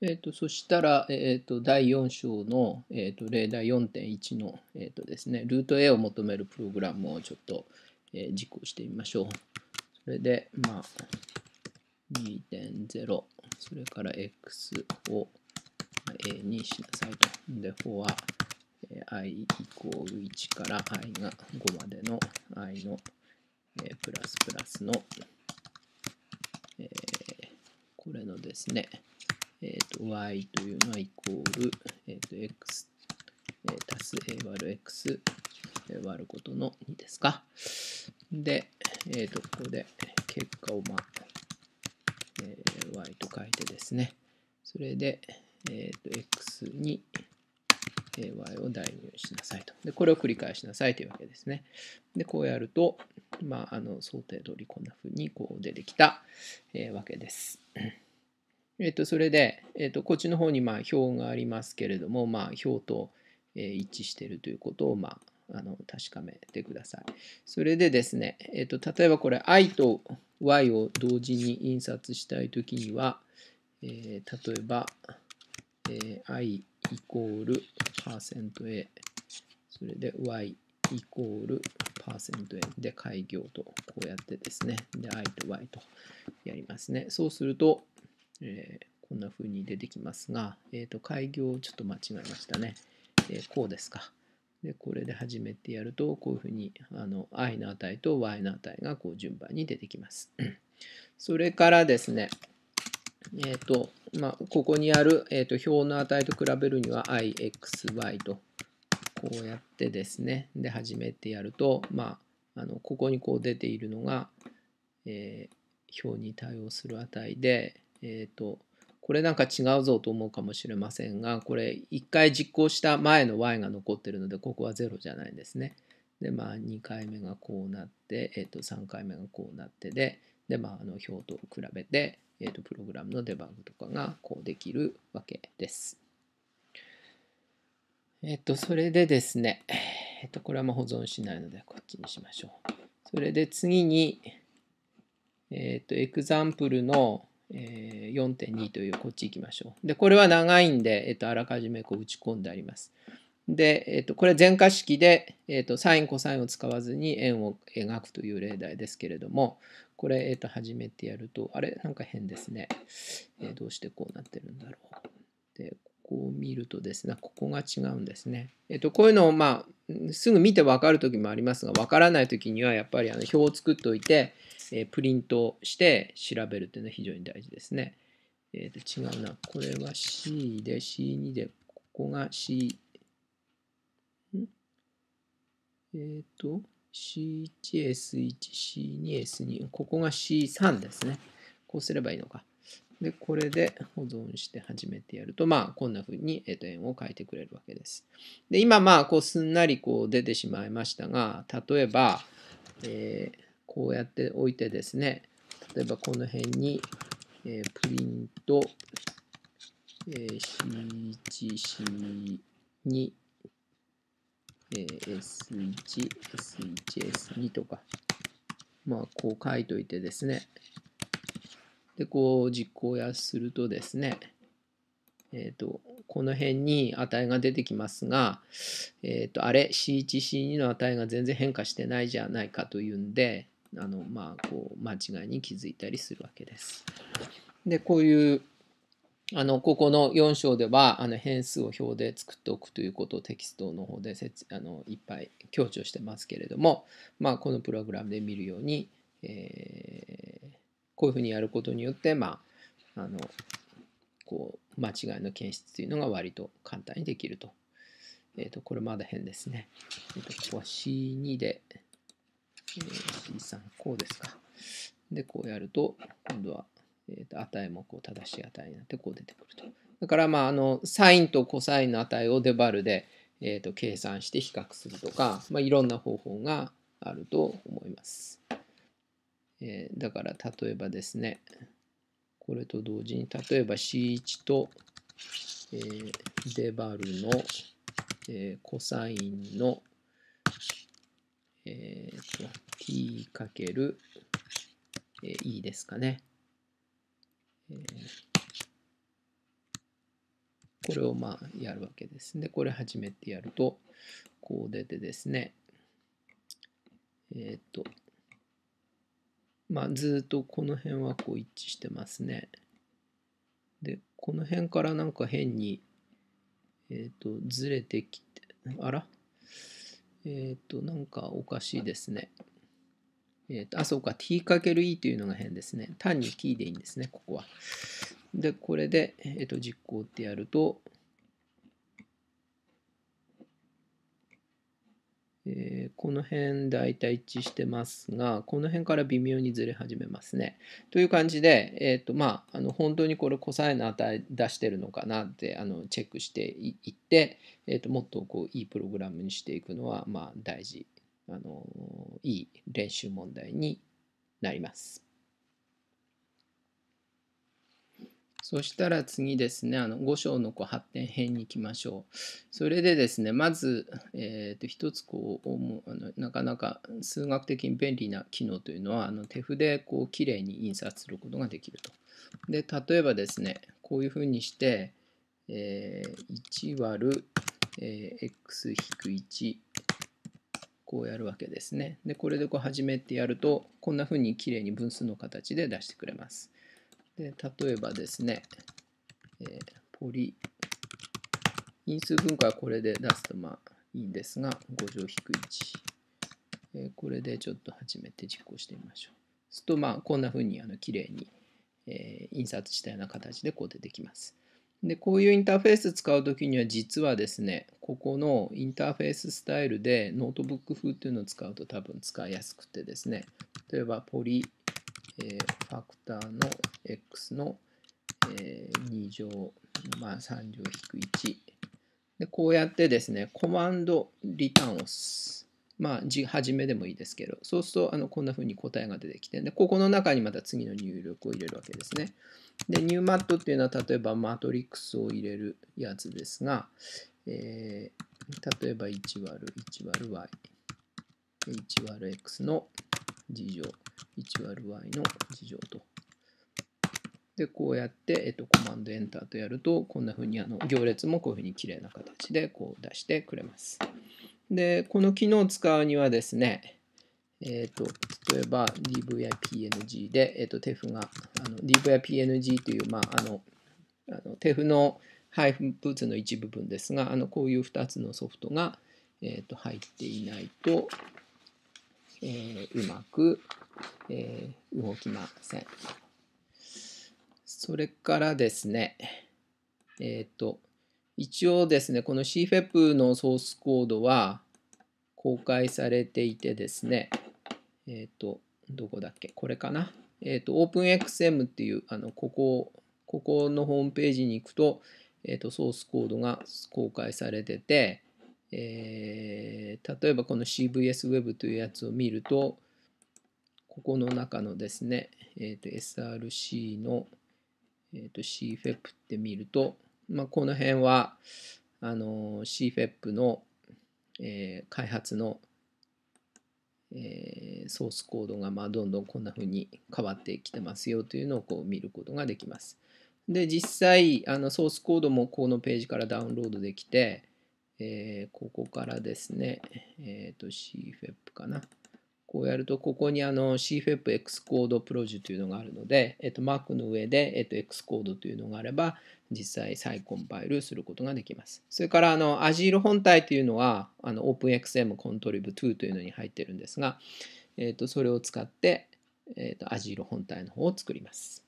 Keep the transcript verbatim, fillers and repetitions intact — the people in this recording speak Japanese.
えっと、そしたら、えっと、だいよん章の、えっと、例題 よんてんいち の、えっとですね、ルート A を求めるプログラムをちょっと、えー実行してみましょう。それで、まあ、にてんゼロ、それから x を A にしなさいと。で、for i イコールいちから i がごまでの i の、えープラスプラスの、えーこれのですね、えー、と y というのはイコール、えー、と x、えー、足す a 割る x 割ることのにですか。で、えー、とここで結果を、まあえー、y と書いてですね、それで、えー、と x に y を代入しなさいと。で、これを繰り返しなさいというわけですね。で、こうやると、まあ、あの想定通りこんな風にこう出てきた、えー、わけです。えっと、それで、えっと、こっちの方にまあ表がありますけれども、まあ、表と一致しているということを、まあ、あの確かめてください。それでですね、えっと、例えばこれ i と y を同時に印刷したいときには、えー、例えば、えー、i イコールパーセント a、それで y イコールパーセント a で開業とこうやってですね、で i と y とやりますね。そうすると、えー、こんな風に出てきますが、えー、と開業をちょっと間違えましたね。えー、こうですか。で、これで初めてやると、こういうふうにあの i の値と y の値がこう順番に出てきます。それからですね、えっ、ー、と、まあ、ここにある、えー、と表の値と比べるには i、x、y とこうやってですね、で、初めてやると、まあ、あのここにこう出ているのが、えー、表に対応する値で、えっ、ー、と、これなんか違うぞと思うかもしれませんが、これいっかい実行した前の y が残ってるので、ここはゼロじゃないんですね。で、まあにかいめがこうなって、えっ、ー、とさんかいめがこうなってで、で、まああの表と比べて、えっ、ー、とプログラムのデバッグとかがこうできるわけです。えっ、と、それでですね、えっ、と、これはもう保存しないので、こっちにしましょう。それで次に、えっ、と、エクザンプルの、えー、よんてんに というこっち行きましょう。で、これは長いんで、えっ、と、あらかじめこう打ち込んであります。で、えっ、と、これ全化式で、えっ、と、サイン、コサインを使わずに円を描くという例題ですけれども、これ、えっ、と、初めてやると、あれなんか変ですね。えー、どうしてこうなってるんだろう。で、ここを見るとですね、ここが違うんですね。えっ、と、こういうのを、まあ、すぐ見て分かるときもありますが、分からないときには、やっぱりあの表を作っておいて、えプリントして調べるというのは非常に大事ですね。えー、と違うな。これは C で シーに で、ここが C、んえっ、ー、と シーワンエスワン、シーツーエスツー、ここが シースリー ですね。こうすればいいのか。で、これで保存して始めてやると、まあ、こんな風に円を書いてくれるわけです。で、今、まあ、こうすんなりこう出てしまいましたが、例えば、えー、こうやっておいてですね、例えばこの辺に、えー、プリント、えー、シーワン、シーツー、えー、エスワン、エスワン、エスツー とか、まあ、こう書いといてですね、で、こう実行やするとですね、えっ、ー、と、この辺に値が出てきますが、えっ、ー、と、あれ、シーワン、シーツー の値が全然変化してないじゃないかというんで、あの、まあ、こう、間違いに気づいたりするわけです。で、こういう、あの、ここのよん章では、あの、変数を表で作っておくということをテキストの方であのいっぱい強調してますけれども、まあ、このプログラムで見るように、えー、こういうふうにやることによって、まあ、あの、こう間違いの検出というのが割と簡単にできると。えっ、ー、と、これまだ変ですね。えー、とここは シーツー で、えー、シースリー、こうですか。で、こうやると、今度は、えー、と値もこう正しい値になってこう出てくると。だから、まあ、あの、サインとコサインの値をデバルで、えー、と計算して比較するとか、まあ、いろんな方法があると思います。えー、だから、例えばですね、これと同時に、例えば シーワン と、えー、デバルの、えー、コサインの、えー、と t かける、えー、e ですかね。えーこれをまあやるわけです。で、これ始めてやると、こう出てですね、えっと、まあずっとこの辺はこう一致してますね。で、この辺からなんか変に、えっと、ずれてきて、あらえっと、なんかおかしいですね。えっと、あ、そうか、t×e というのが変ですね。単に t でいいんですね、ここは。で、これで、えっと、実行ってやると、えーこの辺大体一致してますが、この辺から微妙にずれ始めますね。という感じで、えーとまあ、あの本当にこれコサインの値出してるのかなってあのチェックしていって、えーともっとこういいプログラムにしていくのは、まあ、大事あの、いい練習問題になります。そしたら次ですね、あのご章のこう発展編に行きましょう。それでですね、まず、えー、と一つこうあのなかなか数学的に便利な機能というのは、あの手筆でこうきれいに印刷することができると。で、例えばですね、こういうふうにして、えー、いち割る、えー、エックス いちこうやるわけですね。で、これでこう始めてやると、こんなふうにきれいに分数の形で出してくれます。で、例えばですね、えー、ポリ、因数分解はこれで出すとまあいいんですが、ご乗引くいち。えー、これでちょっと始めて実行してみましょう。そうするとまあこんなふうにあのきれいに、えー、印刷したような形でこう出てきます。で、こういうインターフェース使うときには実はですね、ここのインターフェーススタイルでノートブック風っていうのを使うと多分使いやすくてですね、例えばポリ、えー、ファクターの x の、えー、に乗、まあ、さん乗引くいち。で、こうやってですね、コマンドリターンを押す。まあ、じ始めでもいいですけど、そうするとあのこんな風に答えが出てきて、で、ここの中にまた次の入力を入れるわけですね。で、ニューマットっていうのは例えばマトリックスを入れるやつですが、えー、例えばいち割るいち割る y、いち割る x の次乗、いち割る y の次乗と。で、こうやって、えっと、コマンドエンターとやると、こんな風にあの行列もこういう風に綺麗な形でこう出してくれます。で、この機能を使うにはですね、えっと、例えば div や ピーエヌジー で、えっと、テフが、あの div や ピーエヌジー という、まあ、あの、あのテフの配布物の一部分ですが、あのこういうふたつのソフトが、えっと、入っていないと、えー、うまく、えー、動きません。それからですね、えっと、一応ですね、この シーフェップ のソースコードは公開されていてですね、えっと、どこだっけ、これかな。えっと、OpenXM っていう、あの、ここ、ここのホームページに行くと、えっと、ソースコードが公開されてて、えー、例えばこの シーブイエス Web というやつを見ると、ここの中のですね、えっと、エスアールシー の、えっと、シーフェップ って見ると、まあ、この辺は、あの、シーフェップ の、えー、開発のえー、ソースコードがまあどんどんこんな風に変わってきてますよというのをこう見ることができます。で、実際、あのソースコードもこのページからダウンロードできて、えー、ここからですね、えっ、ー、と シーフェップ かな。こうやると、ここにあの シーフェップ Xcode Proj というのがあるので、えっと、Mac の上で、えっと、Xcode というのがあれば、実際再コンパイルすることができます。それからあの Azure 本体というのはあの OpenXM Contrib ツーというのに入ってるんですが、えっと、それを使って、えっと、Azure 本体の方を作ります。